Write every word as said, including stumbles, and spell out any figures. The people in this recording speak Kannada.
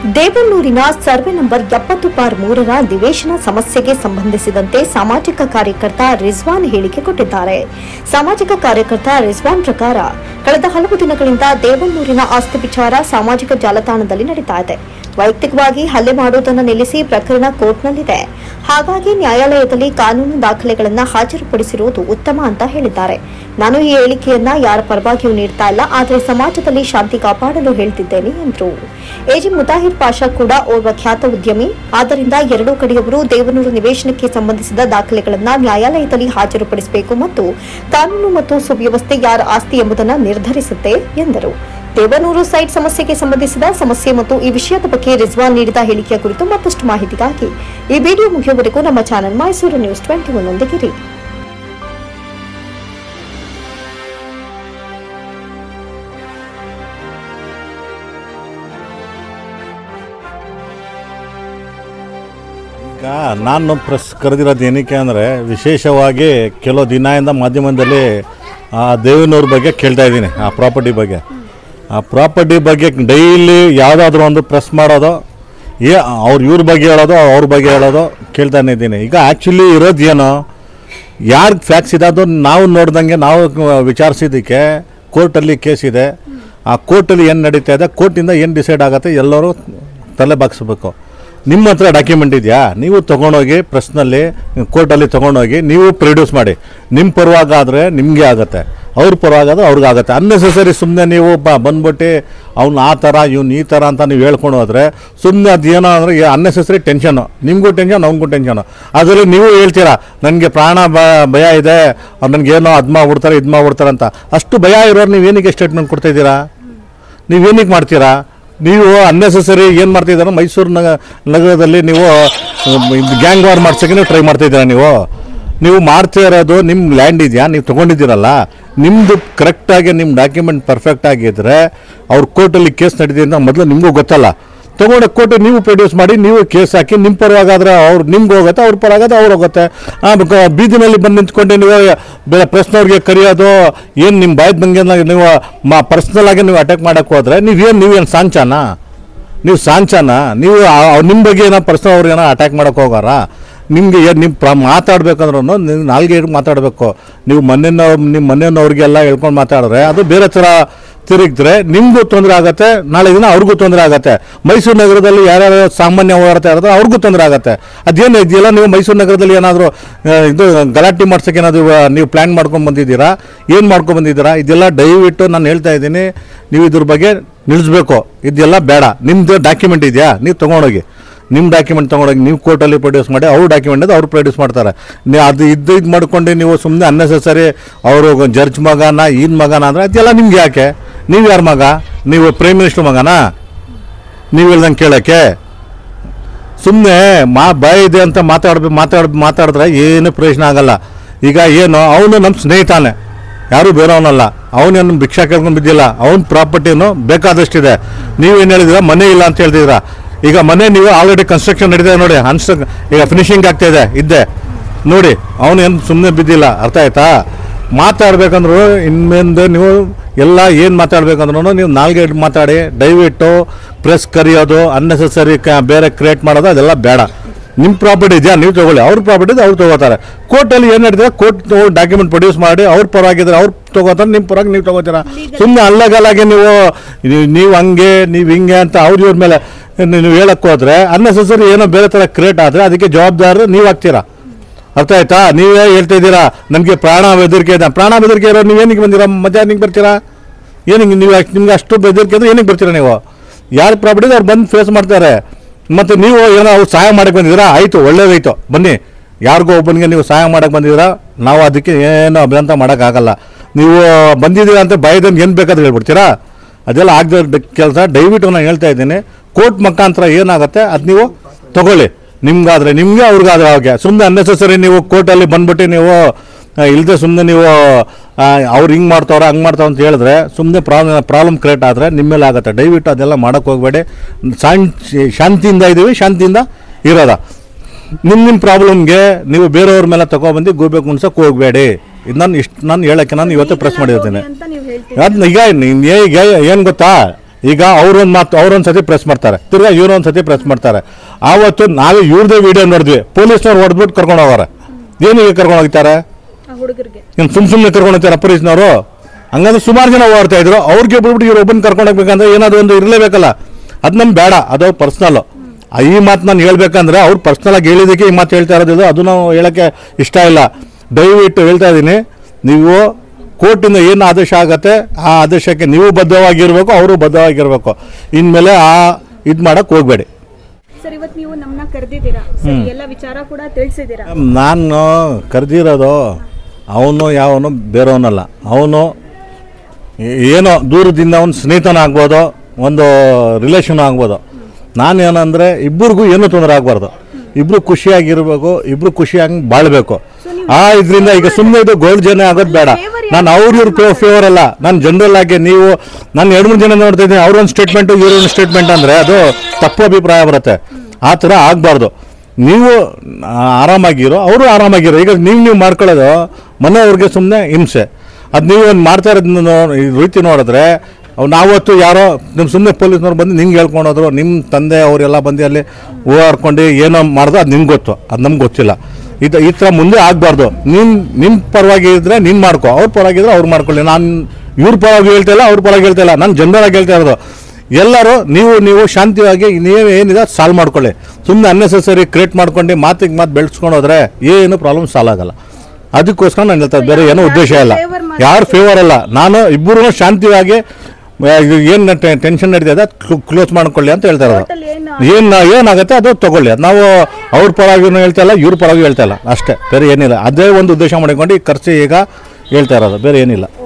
ದೇವನೂರಿನ ಸರ್ವೆ ನಂಬರ್ ಎಪ್ಪತ್ತು ಬಾರ್ ಮೂರರ ನಿವೇಶನ ಸಮಸ್ಯೆಗೆ ಸಂಬಂಧಿಸಿದಂತೆ ಸಾಮಾಜಿಕ ಕಾರ್ಯಕರ್ತ ರಿಜ್ವಾನ್ ಹೇಳಿಕೆ ಕೊಟ್ಟಿದ್ದಾರೆ. ಸಾಮಾಜಿಕ ಕಾರ್ಯಕರ್ತ ರಿಜ್ವಾನ್ ಪ್ರಕಾರ ಕಳೆದ ಹಲವು ದಿನಗಳಿಂದ ದೇವನೂರಿನ ಆಸ್ತಿ ವಿಚಾರ ಸಾಮಾಜಿಕ ಜಾಲತಾಣದಲ್ಲಿ ನಡೀತಾ ಇದೆ. ವೈಯಕ್ತಿಕವಾಗಿ ಹಲ್ಲೆ ಮಾಡುವುದನ್ನು ನಿಲ್ಲಿಸಿ ಪ್ರಕರಣ ಕೋರ್ಟ್ನಲ್ಲಿದೆ. ಹಾಗಾಗಿ ನ್ಯಾಯಾಲಯದಲ್ಲಿ ಕಾನೂನು ದಾಖಲೆಗಳನ್ನು ಹಾಜರುಪಡಿಸಿರುವುದು ಉತ್ತಮ ಅಂತ ಹೇಳಿದ್ದಾರೆ. ನಾನು ಈ ಹೇಳಿಕೆಯನ್ನ ಯಾರ ಪರವಾಗಿಯೂ ನೀಡ್ತಾ ಇಲ್ಲ, ಆದರೆ ಸಮಾಜದಲ್ಲಿ ಶಾಂತಿ ಕಾಪಾಡಲು ಹೇಳ್ತಿದ್ದೇನೆ ಎಂದರು. ಎಜಿ ಮುತಾಹಿರ್ ಪಾಷಾ ಕೂಡ ಓರ್ವ ಖ್ಯಾತ ಉದ್ಯಮಿ. ಆದ್ದರಿಂದ ಎರಡೂ ಕಡೆಯವರು ದೇವನೂರು ನಿವೇಶನಕ್ಕೆ ಸಂಬಂಧಿಸಿದ ದಾಖಲೆಗಳನ್ನು ನ್ಯಾಯಾಲಯದಲ್ಲಿ ಹಾಜರುಪಡಿಸಬೇಕು ಮತ್ತು ಕಾನೂನು ಮತ್ತು ಸುವ್ಯವಸ್ಥೆ ಯಾರ ಆಸ್ತಿ ಎಂಬುದನ್ನು ನಿರ್ಧರಿಸುತ್ತೆ ಎಂದರು. ದೇವನೂರು ಸೈಟ್ ಸಮಸ್ಯೆಗೆ ಸಂಬಂಧಿಸಿದ ಸಮಸ್ಯೆ ಮತ್ತು ಈ ವಿಷಯದ ಬಗ್ಗೆ ರಿಜ್ವಾನ್ ನೀಡಿದ ಹೇಳಿಕೆಯ ಕುರಿತು ಮತ್ತಷ್ಟು ಮಾಹಿತಿಗಾಗಿ ಈ ವಿಡಿಯೋ ಮುಗಿಯುವವರೆಗೂ ನಮ್ಮ channel Mysuru news twenty one ಒಂದಿಗಿರಿ. ಈಗ ನಾನು ಪ್ರೆಸ್ ಕರೆದಿರೋದು ಏನಕ್ಕೆ ಅಂದರೆ, ವಿಶೇಷವಾಗಿ ಕೆಲವು ದಿನದಿಂದ ಮಾಧ್ಯಮದಲ್ಲಿ ಆ ದೇವನೂರ ಬಗ್ಗೆ ಕೇಳ್ತಾ ಇದ್ದೀನಿ. ಆ ಪ್ರಾಪರ್ಟಿ ಬಗ್ಗೆ ಆ ಪ್ರಾಪರ್ಟಿ ಬಗ್ಗೆ ಡೈಲಿ ಯಾವುದಾದ್ರೂ ಒಂದು ಪ್ರೆಸ್ ಮಾಡೋದು, ಏ ಅವ್ರು ಇವ್ರ ಬಗ್ಗೆ ಹೇಳೋದು ಅವ್ರ ಬಗ್ಗೆ ಹೇಳೋದು ಕೇಳ್ತಾನೆ ಇದ್ದೀನಿ. ಈಗ ಆ್ಯಕ್ಚುಲಿ ಇರೋದು ಏನು, ಯಾರು ಫ್ಯಾಕ್ಸ್ ಇದೆ ಅದು ನಾವು ನೋಡ್ದಂಗೆ ನಾವು ವಿಚಾರಿಸಿದ್ದಕ್ಕೆ ಕೋರ್ಟಲ್ಲಿ ಕೇಸ್ ಇದೆ. ಆ ಕೋರ್ಟಲ್ಲಿ ಏನು ನಡೀತಾ ಇದೆ, ಕೋರ್ಟಿಂದ ಏನು ಡಿಸೈಡ್ ಆಗುತ್ತೆ ಎಲ್ಲರೂ ತಲೆ ಬಾಗಿಸ್ಬೇಕು. ನಿಮ್ಮ ಹತ್ರ ಡಾಕ್ಯುಮೆಂಟ್ ಇದೆಯಾ, ನೀವು ತೊಗೊಂಡೋಗಿ ಪ್ರೆಸ್ನಲ್ಲಿ ಕೋರ್ಟಲ್ಲಿ ತೊಗೊಂಡೋಗಿ ನೀವು ಪ್ರೊಡ್ಯೂಸ್ ಮಾಡಿ. ನಿಮ್ಮ ಪರವಾಗಾದರೆ ನಿಮಗೆ ಆಗುತ್ತೆ, ಅವ್ರ ಪರವಾಗಾದ್ರೆ ಅವ್ರಿಗಾಗುತ್ತೆ. ಅನ್ನೆಸೆಸರಿ ಸುಮ್ಮನೆ ನೀವು ಬ ಬಂದ್ಬಿಟ್ಟು ಅವ್ನು ಆ ಥರ ಇವ್ನು ಈ ಥರ ಅಂತ ನೀವು ಹೇಳ್ಕೊಂಡು ಹೋದರೆ ಸುಮ್ಮನೆ ಅದು ಏನೋ ಅಂದರೆ ಅನ್ನೆಸೆಸರಿ ಟೆನ್ಷನು, ನಿಮಗೂ ಟೆನ್ಷನ್ ಅವ್ನಿಗೂ ಟೆನ್ಷನು. ಅದರಲ್ಲಿ ನೀವು ಹೇಳ್ತೀರಾ ನನಗೆ ಪ್ರಾಣ ಭಯ ಇದೆ, ಅವ್ರು ನನಗೇನೋ ಅದು ಮಾಡ್ಬಿಡ್ತಾರೆ ಇದು ಮಾಡ್ಬಿಡ್ತಾರೆ ಅಂತ. ಅಷ್ಟು ಭಯ ಇರೋರು ನೀವು ಏನಕ್ಕೆ ಸ್ಟೇಟ್ಮೆಂಟ್ ಕೊಡ್ತಾಯಿದ್ದೀರಾ, ನೀವೇನಕ್ಕೆ ಮಾಡ್ತೀರಾ? ನೀವು ಅನ್ನೆಸೆಸರಿ ಏನು ಮಾಡ್ತಿದ್ದೀರ, ಮೈಸೂರು ನಗ ನಗರದಲ್ಲಿ ನೀವು ಗ್ಯಾಂಗ್ ವಾರ್ ಮಾಡ್ಸೋಕ್ಕೆ ನೀವು ಟ್ರೈ ಮಾಡ್ತಾಯಿದ್ದೀರಾ. ನೀವು ನೀವು ಮಾಡ್ತಾ ಇರೋದು ನಿಮ್ಮ ಲ್ಯಾಂಡ್ ಇದೆಯಾ, ನೀವು ತೊಗೊಂಡಿದ್ದೀರಲ್ಲ, ನಿಮ್ಮದು ಕರೆಕ್ಟಾಗಿ ನಿಮ್ಮ ಡಾಕ್ಯುಮೆಂಟ್ ಪರ್ಫೆಕ್ಟ್ ಆಗಿದ್ದರೆ ಅವ್ರು ಕೋರ್ಟಲ್ಲಿ ಕೇಸ್ ನಡೀತಿದೆ ಅಂತ ಮೊದಲು ನಿಮಗೂ ಗೊತ್ತಲ್ಲ. ತೊಗೊಂಡು ಕೋರ್ಟ್ ನೀವು ಪ್ರೊಡ್ಯೂಸ್ ಮಾಡಿ, ನೀವು ಕೇಸ್ ಹಾಕಿ, ನಿಮ್ಮ ಪರವಾಗಾದರೆ ಅವ್ರು ನಿಮ್ಗೆ ಹೋಗುತ್ತೆ, ಅವ್ರ ಪರವಾಗಾದ್ರೆ ಅವ್ರು ಹೋಗುತ್ತೆ. ಬೀದಿನಲ್ಲಿ ಬಂದು ನಿಂತ್ಕೊಂಡು ನೀವು ಪ್ರೆಸ್ನವ್ರಿಗೆ ಕರೆಯೋದು ಏನು ನಿಮ್ಮ ಬಾಯ್ದು ಬಂಗೆ ನೀವು ಮಾ ಪರ್ಸ್ನಲಾಗಿ ನೀವು ಅಟ್ಯಾಕ್ ಮಾಡೋಕ್ಕೆ ಹೋದರೆ ನೀವೇನು ನೀವೇನು ಸಾಂಚಾನ ನೀವು ಸಾಂಚಾನ ನೀವು ನಿಮ್ಮ ಬಗ್ಗೆ ಏನೋ ಪರ್ಸ್ನಲ್ ಅವ್ರಿಗೇನೋ ಅಟ್ಯಾಕ್ ಮಾಡೋಕ್ಕೆ ಹೋಗಾರ? ನಿಮಗೆ ನಿಮ್ಮ ಪ್ರ ಮಾತಾಡ್ಬೇಕಂದ್ರೂ ನೀವು ನಾಲ್ಗೆ ಮಾತಾಡಬೇಕು. ನೀವು ಮನೆಯವ್ರು ನಿಮ್ಮ ಮನೆಯವ್ರಿಗೆಲ್ಲ ಹೇಳ್ಕೊಂಡು ಮಾತಾಡಿದ್ರೆ ಅದು ಬೇರೆ ಥರ ತಿರುಗಿದ್ರೆ ನಿಮಗೂ ತೊಂದರೆ ಆಗುತ್ತೆ, ನಾಳೆ ದಿನ ಅವ್ರಿಗೂ ತೊಂದರೆ ಆಗುತ್ತೆ. ಮೈಸೂರು ನಗರದಲ್ಲಿ ಯಾರ್ಯಾರು ಸಾಮಾನ್ಯ ಓಡಾಡ್ತಾ ಇರೋದು ಅವ್ರಿಗೂ ತೊಂದರೆ ಆಗುತ್ತೆ. ಅದೇನು ಇದೆಯಲ್ಲ, ನೀವು ಮೈಸೂರು ನಗರದಲ್ಲಿ ಏನಾದರೂ ಇದು ಗಲಾಟೆ ಮಾಡ್ಸೋಕ್ಕೆ ಏನಾದರೂ ನೀವು ಪ್ಲ್ಯಾನ್ ಮಾಡ್ಕೊಂಡು ಬಂದಿದ್ದೀರಾ, ಏನು ಮಾಡ್ಕೊಂಡು ಬಂದಿದ್ದೀರಾ? ಇದೆಲ್ಲ ದಯವಿಟ್ಟು ನಾನು ಹೇಳ್ತಾ ಇದ್ದೀನಿ, ನೀವು ಇದ್ರ ಬಗ್ಗೆ ನಿಲ್ಲಿಸ್ಬೇಕು. ಇದೆಲ್ಲ ಬೇಡ. ನಿಮ್ಮದು ಡಾಕ್ಯುಮೆಂಟ್ ಇದೆಯಾ, ನೀವು ತೊಗೊಂಡೋಗಿ ನಿಮ್ಮ ಡಾಕ್ಯುಮೆಂಟ್ ತೊಗೊಂಡೋಗಿ ನೀವು ಕೋರ್ಟಲ್ಲಿ ಪ್ರೊಡ್ಯೂಸ್ ಮಾಡಿ, ಅವ್ರ ಡಾಕ್ಯುಮೆಂಟ್ ಅದು ಅವ್ರು ಪ್ರೊಡ್ಯೂಸ್ ಮಾಡ್ತಾರೆ. ನೀವು ಅದು ಇದು ಇದು ಮಾಡ್ಕೊಂಡು ನೀವು ಸುಮ್ಮನೆ ಅನ್ನೆಸೆಸರಿ ಅವರು ಜಡ್ಜ್ ಮಗನ ಈನ್ ಮಗನ ಅಂದರೆ ಅದೆಲ್ಲ ನಿಮ್ಗೆ ಯಾಕೆ? ನೀವು ಯಾರ ಮಗ? ನೀವು ಪ್ರೈಮ್ ಮಿನಿಸ್ಟರ್ ಮಗನಾ? ನೀವು ಹೇಳ್ದಂಗೆ ಕೇಳೋಕ್ಕೆ ಸುಮ್ಮನೆ ಮಾ ಬಾಯ್ ಇದೆ ಅಂತ ಮಾತಾಡ್ಬೇಕು ಮಾತಾಡ್ ಮಾತಾಡಿದ್ರೆ ಏನು ಪ್ರಯೋಜನ ಆಗಲ್ಲ. ಈಗ ಏನು, ಅವನು ನಮ್ಮ ಸ್ನೇಹಿತಾನೆ, ಯಾರೂ ಬೇರೆಯವನಲ್ಲ. ಅವನೇನು ಭಿಕ್ಷಾ ಕೇಳ್ಕೊಂಡು ಬಿದ್ದಿಲ್ಲ, ಅವನ ಪ್ರಾಪರ್ಟಿನೂ ಬೇಕಾದಷ್ಟಿದೆ. ನೀವೇನು ಹೇಳಿದಿರ, ಮನೆ ಇಲ್ಲ ಅಂತ ಹೇಳ್ತಿದ್ದೀರಾ. ಈಗ ಮನೆ ನೀವು ಆಲ್ರೆಡಿ ಕನ್ಸ್ಟ್ರಕ್ಷನ್ ನಡೀತಿದೆ ನೋಡಿ, ಅನ್ಸ್ ಈಗ ಫಿನಿಶಿಂಗ್ ಆಗ್ತಾಯಿದೆ ಇದ್ದೆ ನೋಡಿ. ಅವನು ಏನು ಸುಮ್ಮನೆ ಬಿದ್ದಿಲ್ಲ, ಅರ್ಥ ಆಯ್ತಾ? ಮಾತಾಡ್ಬೇಕಂದ್ರೂ ಇನ್ಮೇಲೆ ನೀವು ಎಲ್ಲ ಏನು ಮಾತಾಡ್ಬೇಕಂದ್ರೂ ನೀವು ನಾಲ್ಗೆ ಮಾತಾಡಿ. ದಯವಿಟ್ಟು ಪ್ರೆಸ್ ಕರೆಯೋದು, ಅನ್ನೆಸೆಸರಿ ಕ ಬೇರೆ ಕ್ರಿಯೇಟ್ ಮಾಡೋದು ಅದೆಲ್ಲ ಬೇಡ. ನಿಮ್ಮ ಪ್ರಾಪರ್ಟಿ ಇದೆಯಾ, ನೀವು ತೊಗೊಳ್ಳಿ. ಅವ್ರ ಪ್ರಾಪರ್ಟಿ ಇದೆ ಅವ್ರು ತೊಗೋತಾರೆ. ಕೋರ್ಟಲ್ಲಿ ಏನು ನಡೀತದೆ, ಕೋರ್ಟ್ ಡಾಕ್ಯುಮೆಂಟ್ ಪ್ರೊಡ್ಯೂಸ್ ಮಾಡಿ ಅವ್ರ ಪರವಾಗಿದ್ರೆ ಅವ್ರು ತೊಗೋತಾರೆ, ನಿಮ್ಮ ಪರವಾಗಿ ನೀವು ತೊಗೋತೀರಾ. ಸುಮ್ಮನೆ ಅಲ್ಲಗಲ್ಲಾಗೆ ನೀವು ನೀವು ಹಂಗೆ ನೀವು ಹಿಂಗೆ ಅಂತ ಅವ್ರ ಇವ್ರ ಮೇಲೆ ನೀವು ಹೇಳಕ್ಕೆ ಹೋದರೆ ಅನ್ನೆಸೆಸರಿ ಏನೋ ಬೇರೆ ಥರ ಕ್ರಿಯೇಟ್ ಆದರೆ ಅದಕ್ಕೆ ಜವಾಬ್ದಾರರು ನೀವು ಆಗ್ತೀರಾ. ಅರ್ಥ ಆಯ್ತಾ? ನೀವೇ ಹೇಳ್ತಾ ಇದ್ದೀರಾ ನನಗೆ ಪ್ರಾಣ ಬೆದರಿಕೆ ಇದೆ. ಪ್ರಾಣ ಬೆದರಿಕೆ ಇರೋ ನೀವು ಏನಕ್ಕೆ ಬಂದಿರಾ? ಮಜಾ ಏನಕ್ಕೆ ಬರ್ತೀರಾ? ಏನಕ್ಕೆ ನೀವು ನಿಮ್ಗೆ ಅಷ್ಟು ಬೆದರಿಕೆ ಅಂದರೆ ಏನಕ್ಕೆ ಬರ್ತೀರಾ? ನೀವು ಯಾರ ಪ್ರಾಪರ್ಟಿ ಅವ್ರು ಬಂದು ಫೇಸ್ ಮಾಡ್ತಾರೆ. ಮತ್ತು ನೀವು ಏನೋ ಅವ್ರು ಸಹಾಯ ಮಾಡೋಕ್ಕೆ ಬಂದಿದ್ದೀರಾ, ಆಯಿತು, ಒಳ್ಳೇದಾಯಿತು, ಬನ್ನಿ. ಯಾರಿಗೋ ಒಬ್ಬನಿಗೆ ನೀವು ಸಹಾಯ ಮಾಡೋಕ್ಕೆ ಬಂದಿದ್ದೀರಾ, ನಾವು ಅದಕ್ಕೆ ಏನೋ ಅಭ್ಯಂತ ಮಾಡೋಕ್ಕಾಗಲ್ಲ. ನೀವು ಬಂದಿದ್ದೀರಾ ಅಂತ ಭಯದಿಂದ ಏನು ಬೇಕಾದ್ರೆ ಹೇಳ್ಬಿಡ್ತೀರಾ? ಅದೆಲ್ಲ ಆಗದ ಕೆಲಸ. ದಯವಿಟ್ಟು ನಾನು ಹೇಳ್ತಾ ಇದ್ದೀನಿ, ಕೋರ್ಟ್ ಮುಖಾಂತರ ಏನಾಗುತ್ತೆ ಅದು ನೀವು ತೊಗೊಳ್ಳಿ. ನಿಮ್ಗಾದರೆ ನಿಮಗೆ, ಅವ್ರಿಗಾದ್ರೆ ಅವ್ರಿಗೆ. ಸುಮ್ಮನೆ ಅನ್ನೆಸೆಸರಿ ನೀವು ಕೋರ್ಟಲ್ಲಿ ಬಂದ್ಬಿಟ್ಟು ನೀವು ಇಲ್ಲದೆ ಸುಮ್ಮನೆ ನೀವು ಅವ್ರು ಹಿಂಗೆ ಮಾಡ್ತಾವ್ರೆ ಹಂಗೆ ಮಾಡ್ತಾವ ಅಂತ ಹೇಳಿದ್ರೆ ಸುಮ್ಮನೆ ಪ್ರಾಬ್ಲಮ್ ಪ್ರಾಬ್ಲಮ್ ಕ್ರಿಯೇಟ್ ಆದರೆ ನಿಮ್ಮ ಮೇಲೆ ಆಗುತ್ತೆ. ದಯವಿಟ್ಟು ಅದೆಲ್ಲ ಮಾಡೋಕ್ಕೆ ಹೋಗಬೇಡಿ. ಶಾಂತಿಯಿಂದ ಇದ್ದೀವಿ, ಶಾಂತಿಯಿಂದ ಇರೋದ. ನಿಮ್ಮ ನಿಮ್ಮ ಪ್ರಾಬ್ಲಮ್ಗೆ ನೀವು ಬೇರೆಯವ್ರ ಮೇಲೆ ತಗೊಬಂದು ಗೋಬೇಕು ಅನ್ಸೋಕೆ ಹೋಗಬೇಡಿ. ಇದು ನಾನು ಇಷ್ಟು ನಾನು ಹೇಳೋಕ್ಕೆ ನಾನು ಇವತ್ತು ಪ್ರೆಸ್ ಮಾಡಿರ್ತೀನಿ. ಅದನ್ನ ಈಗ ಈಗ ಏನು ಗೊತ್ತಾ, ಈಗ ಅವ್ರೊಂದು ಮಾತು ಅವ್ರೊಂದು ಸತಿ ಪ್ರೆಸ್ ಮಾಡ್ತಾರೆ, ತಿರ್ಗಾ ಇವ್ರೊಂದು ಸತಿ ಪ್ರೆಸ್ ಮಾಡ್ತಾರೆ. ಆವತ್ತು ನಾವೇ ಇವ್ರದೇ ವಿಡಿಯೋ ನೋಡಿದ್ವಿ, ಪೊಲೀಸ್ನವ್ರು ಹೊಡೆದ್ಬಿಟ್ಟು ಕರ್ಕೊಂಡು ಹೋಗೋರೆ. ಏನಿಗೆ ಕರ್ಕೊಂಡು ಹೋಗ್ತಾರೆ? ಇನ್ನು ಸುಮ್ ಸುಮ್ಮನೆ ಕರ್ಕೊಂಡು ಹೋಗ್ತಾರೆ ಪೊಲೀಸ್ನವರು. ಹಂಗಂದ್ರೆ ಸುಮಾರು ಜನ ಓಡ್ತಾ ಇದ್ರು, ಅವ್ರಿಗೆ ಬಿಟ್ಬಿಟ್ಟು ಇವ್ರು ಒಬ್ಬನ ಕರ್ಕೊಂಡು ಹೋಗ್ಬೇಕಂದ್ರೆ ಏನಾದ್ರು ಒಂದು ಇರಲೇಬೇಕಲ್ಲ. ಅದು ನಮ್ಗೆ ಬೇಡ, ಅದು ಪರ್ಸ್ನಲ್ಲು. ಈ ಮಾತು ನಾನು ಹೇಳ್ಬೇಕಂದ್ರೆ ಅವ್ರು ಪರ್ಸ್ನಲಾಗಿ ಹೇಳಿದ್ದಕ್ಕೆ ಈ ಮಾತು ಹೇಳ್ತಾ ಇರೋದಿಲ್ಲ, ಅದು ನಾವು ಹೇಳೋಕ್ಕೆ ಇಷ್ಟ ಇಲ್ಲ. ದಯವಿಟ್ಟು ಹೇಳ್ತಾ ಇದ್ದೀನಿ, ನೀವು ಕೋರ್ಟಿಂದ ಏನು ಆದೇಶ ಆಗುತ್ತೆ ಆ ಆದೇಶಕ್ಕೆ ನೀವು ಬದ್ಧವಾಗಿರಬೇಕು, ಅವರು ಬದ್ಧವಾಗಿರಬೇಕು. ಇನ್ಮೇಲೆ ಆ ಇದು ಮಾಡೋಕ್ಕೆ ಹೋಗಬೇಡಿ. ನಾನು ಕರೆದಿರೋದು ಅವನು ಯಾವನು ಬೇರೆಯವನಲ್ಲ. ಅವನು ಏನೋ ದೂರದಿಂದ ಅವನು ಸ್ನೇಹಿತನ ಆಗ್ಬೋದು, ಒಂದು ರಿಲೇಷನ್ ಆಗ್ಬೋದು. ನಾನೇನಂದರೆ ಇಬ್ಬರಿಗೂ ಏನೂ ತೊಂದರೆ ಆಗಬಾರ್ದು, ಇಬ್ಬರು ಖುಷಿಯಾಗಿರ್ಬೇಕು, ಇಬ್ಬರು ಖುಷಿಯಾಗಿ ಬಾಳಬೇಕು. ಆ ಇದರಿಂದ ಈಗ ಸುಮ್ಮನೆ ಇದು ಗೋಲ್ಡ್ ಜನ ಆಗೋದು ಬೇಡ. ನಾನು ಅವ್ರ ಇವ್ರ ಫೇವರ್ ಅಲ್ಲ, ನಾನು ಜನರಲ್ ಆಗಿ ನೀವು ನಾನು ಎರಡು ಮೂರು ಜನ ನೋಡ್ತಾ ಇದ್ದೀನಿ, ಅವ್ರೊಂದು ಸ್ಟೇಟ್ಮೆಂಟು ಇವ್ರೊಂದು ಸ್ಟೇಟ್ಮೆಂಟ್ ಅಂದರೆ ಅದು ತಪ್ಪು ಅಭಿಪ್ರಾಯ ಬರುತ್ತೆ. ಆ ಥರ ಆಗಬಾರ್ದು. ನೀವು ಆರಾಮಾಗಿರೋ, ಅವರು ಆರಾಮಾಗಿರೋ. ಈಗ ನೀವು ನೀವು ಮಾಡ್ಕೊಳ್ಳೋದು ಮನೆಯವ್ರಿಗೆ ಸುಮ್ಮನೆ ಹಿಂಸೆ. ಅದು ನೀವು ಒಂದು ಮಾಡ್ತಾ ಇರೋದನ್ನ ರೀತಿ ನೋಡಿದ್ರೆ, ನಾವತ್ತು ಯಾರೋ ನಿಮ್ಮ ಸುಮ್ಮನೆ ಪೊಲೀಸ್ನವ್ರು ಬಂದು ನಿಂಗೆ ಹೇಳ್ಕೊಂಡೋದ್ರು, ನಿಮ್ಮ ತಂದೆ ಅವರೆಲ್ಲ ಬಂದು ಅಲ್ಲಿ ಓಡಾಡ್ಕೊಂಡು ಏನೋ ಮಾಡಿದ್ರು, ಅದು ನಿಮ್ಗೆ ಗೊತ್ತು, ಅದು ನಮ್ಗೆ ಗೊತ್ತಿಲ್ಲ. ಇದು ಈ ಥರ ಮುಂದೆ ಆಗಬಾರ್ದು. ನೀನು ನಿಮ್ಮ ಪರವಾಗಿ ಇದ್ದರೆ ನೀನು ಮಾಡ್ಕೊ, ಅವ್ರ ಪರವಾಗಿದ್ರೆ ಅವ್ರು ಮಾಡ್ಕೊಳ್ಳಿ. ನಾನು ಇವ್ರ ಪರವಾಗಿ ಹೇಳ್ತಾ ಇಲ್ಲ, ಅವ್ರ ಪರವಾಗಿ ಹೇಳ್ತಾ ಇಲ್ಲ, ನಾನು ಜನರಲಾಗಿ ಹೇಳ್ತಾ ಇರೋದು. ಎಲ್ಲರೂ ನೀವು ನೀವು ಶಾಂತಿಯಾಗಿ ನೀವು ಏನಿದೆ ಸಾಲ್ವ್ ಮಾಡ್ಕೊಳ್ಳಿ. ಸುಮ್ಮನೆ ಅನ್ನೆಸೆಸರಿ ಕ್ರಿಯೇಟ್ ಮಾಡ್ಕೊಂಡು ಮಾತಿಗೆ ಮಾತು ಬೆಳೆಸ್ಕೊಂಡು ಹೋದ್ರೆ ಏನು ಪ್ರಾಬ್ಲಮ್ ಸಾಲ್ವ್ ಆಗಲ್ಲ. ಅದಕ್ಕೋಸ್ಕರ ನಾನು ಹೇಳ್ತಾ ಬೇರೆ ಏನೋ ಉದ್ದೇಶ ಇಲ್ಲ, ಯಾರು ಫೇವರ್ ಅಲ್ಲ. ನಾನು ಇಬ್ಬರು ಶಾಂತಿಯಾಗಿ ಏನು ಟೆನ್ಷನ್ ನಡೀತದೆ ಕ್ಲೋಸ್ ಮಾಡ್ಕೊಳ್ಳಿ ಅಂತ ಹೇಳ್ತಾ ಇರೋದು. ಏನು ಏನಾಗುತ್ತೆ ಅದು ತಗೊಳ್ಳಿ. ಅದು ನಾವು ಅವ್ರ ಪರವಾಗಿ ಹೇಳ್ತಾ ಇಲ್ಲ, ಇವ್ರ ಪರವಾಗಿ ಹೇಳ್ತಾ ಇಲ್ಲ, ಅಷ್ಟೇ, ಬೇರೆ ಏನಿಲ್ಲ. ಅದೇ ಒಂದು ಉದ್ದೇಶ ಮಾಡಿಕೊಂಡು ಈ ಖರ್ಚು ಈಗ ಹೇಳ್ತಾ ಇರೋದು, ಬೇರೆ ಏನಿಲ್ಲ.